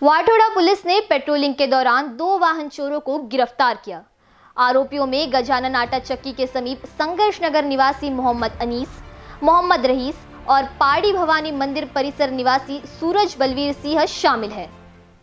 Wathoda police ने patrolling के दौरान 2 वाहन चोरों को गिरफ्तार किया। आरोपियों में गजानन आटा चक्की के समीप संघर्ष नगर निवासी मोहम्मद अनीस, मोहम्मद रईस और पाड़ी भवानी मंदिर परिसर निवासी सूरज बलवीर सिंह शामिल है।